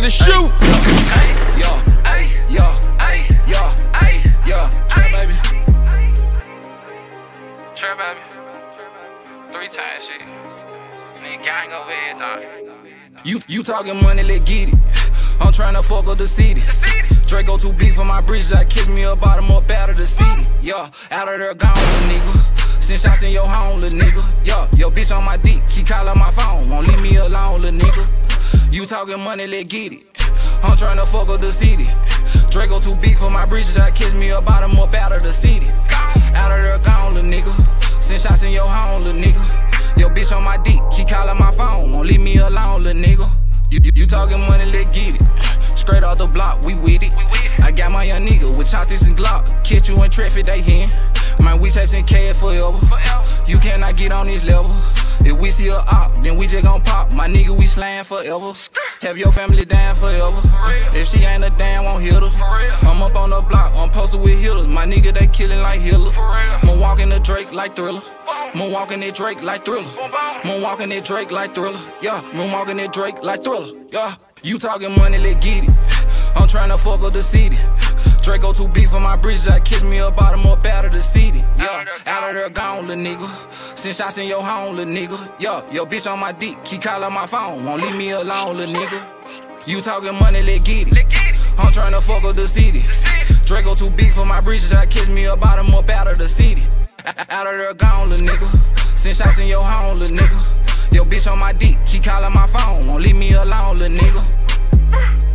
to shoot. Trap baby. Trap baby. 3 times shit. Nigga gang over here, dog. You talking money, let's get it. I'm tryna fuck up the city. Draco too big for my bridges. I kick me a bottom up out of the city. Yeah, out of there gone, little nigga. Send shots in your home, little nigga. Yeah, your bitch on my dick. Keep calling my phone. Won't leave me alone, little nigga. You talking money, let's get it. I'm tryna fuck up the city. Draco too big for my bridges. I kiss me a bottom up out of the city. Out of there gone, little nigga. Send shots in your home, little nigga. Your bitch on my dick. Keep calling my phone. Won't leave me alone, little nigga. You talking money, let's get it. Straight off the block, we with it. I got my young nigga with chopsticks and Glock. Catch you in traffic, they hen. Man, we chasing cash forever. You cannot get on this level. If we see a op, then we just gon' pop. My nigga, we slaying forever. Have your family down forever. If she ain't a damn, won't hit her. I'm up on the block, I'm posted with hitters. My nigga, they killing like Hitler. I'm walking the Drake like Thriller. I'm walking that Drake like Thriller. I'm walking that Drake like Thriller. Yeah, I'm walking that Drake like Thriller. Yeah, you talking money, let's get it. I'm tryna fuck up the city. Draco too big for my bridges. I kiss me a bottom up out of the city. Yeah, out of there gone, little nigga. Send shots in your home, little nigga. Yeah, your bitch on my dick. Keep calling my phone. Won't leave me alone, little nigga. You talking money, let's get it. I'm tryna fuck up the city. Draco too big for my bridges. I kiss me a bottom up out of the city. Out of there gone, little nigga. Send shots in your home, little nigga. Your bitch on my dick. Keep calling my phone. Won't leave me alone, little nigga.